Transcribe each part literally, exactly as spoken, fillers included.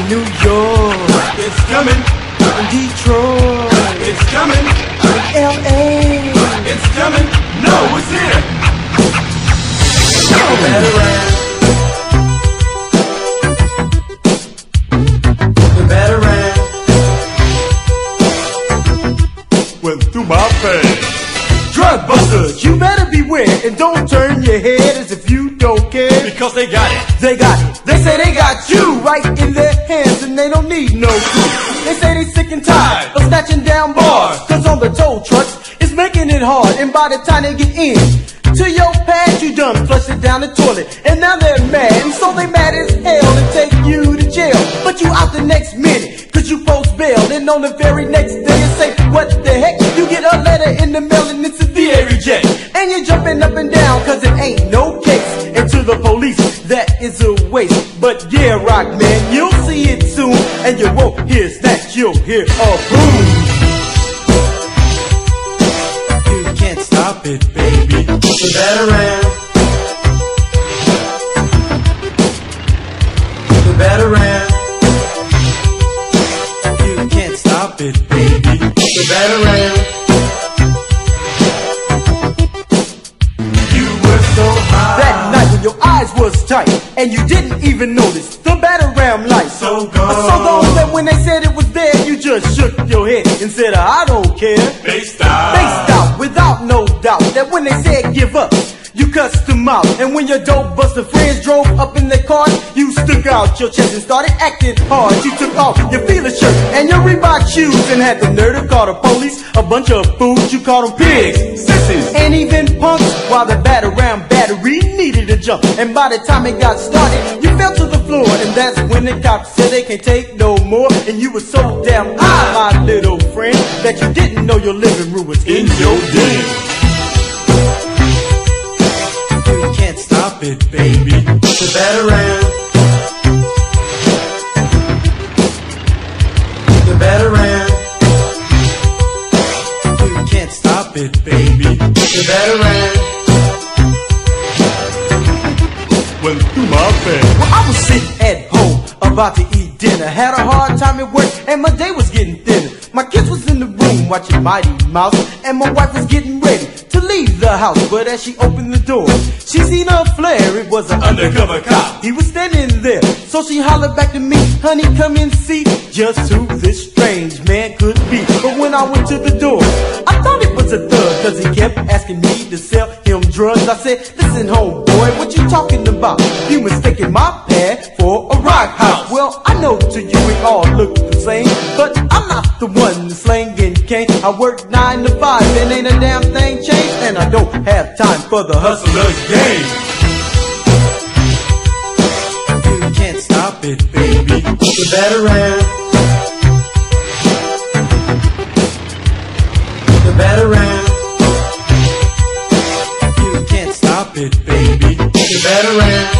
New York, It's coming. in Detroit, It's coming. in L A, It's coming. No, it's here. the Batterram, the Batterram. Went through my face. Drug busters, you better beware and don't turn your head as if you don't care. Because they got it. They got it. They say they got you right in their hands and they don't need no proof. They say they sick and tired of snatching down bars, cause on the tow trucks it's making it hard. And by the time they get in to your pad, you done flush it down the toilet. And now they're mad, and so they mad as hell and take you to jail. But you out the next minute, cause you post bail. And on the very next day you say, what the heck? You get a letter in the mail and it's a D A reject. And you're jumping up and down cause it ain't no case. And to the police, that is a waste. But yeah, rock man, you'll see it soon. And you won't hear snatch, you'll hear a boom. You can't stop it, baby. The Batterram, the Batterram. You can't stop it, baby. The Batterram. You were so high. That night when your eyes was tight and you didn't even notice the Batterram light. So gone. So gone that when they said it was there, you just shook your head and said, I don't care. Faced out. Faced out without no doubt that when they said give up, you cussed them out. And when your dope buster friends drove up in their car, you stuck out your chest and started acting hard. You took off your Fila shirt and your Reebok shoes and had the nerve to call the police a bunch of fools. You called them pigs, Sissies. and even punks, while the Batterram battery needed a jump. And by the time it got started, you fell to the floor. And that's when the cops said they can't take no more. And you were so damn high, my little friend, that you didn't know your living room was in your den. You can't stop it, baby. The Batterram, the Batterram. You can't stop it, baby. The Batterram. Went through my face. Well, I was sitting at home about to eat dinner. Had a hard time at work and my day was getting thinner. My kids was in the room watching Mighty Mouse, and my wife was getting ready to leave the house. But as she opened the door, she seen a flare. It was an Undercover cop. He was standing there, so she hollered back to me, honey, come and see just who this strange man could be. But when I went to the door, I thought it was a thug, cause he kept asking me to sell him drugs. I said, listen, homeboy, what you talking about? You mistaken my pad for a rock house. Well, I know to you it all look the same, but I'm not the one slanging cane. I work nine to five and ain't a damn thing changed, and I don't have time for the hustler's game. You can't stop it, baby. The Batterram, the Batterram. You can't stop it, baby. The Batterram.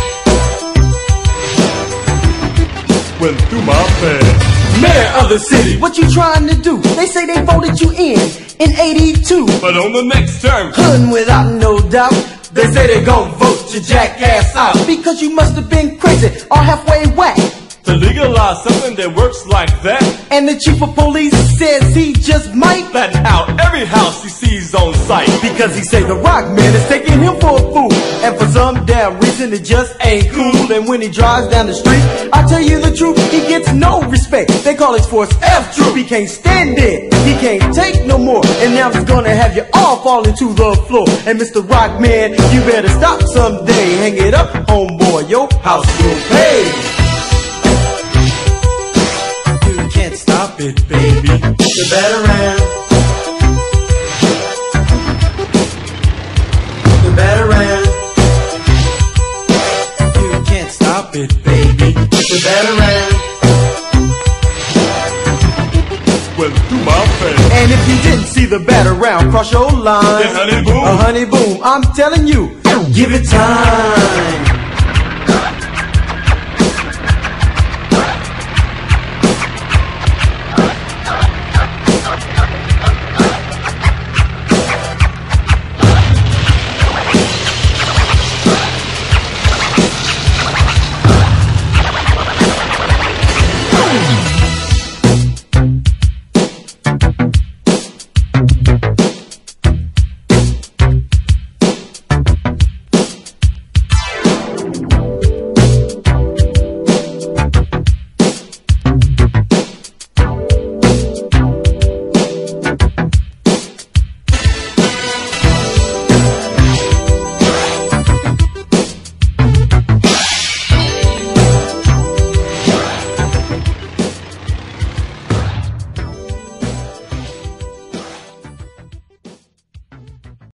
Went through my face. Mayor of the city, what you trying to do? They say they voted you in in eighty-two, But on the next term, hun, without no doubt, they say they gon' vote your jackass out because you must have been crazy or halfway whack. to legalize something that works like that. And the chief of police says he just might Flatten out every house he sees on sight. because he say the rock man is taking him for a fool, and for some damn reason it just ain't cool. And when he drives down the street, I tell you the truth, he gets no respect. They call his force F Troop. He can't stand it, he can't take no more, and now he's gonna have you all falling to the floor. And Mister Rock Man, you better stop someday. Hang it up, homeboy, your house will pay. You can't stop it, baby. The Batterram, the Batterram. You can't stop it, baby. The Batterram. Went through my face. And if you didn't see the Batterram cross your line, Yeah, honey, boom. a honey boom, I'm telling you, give it time.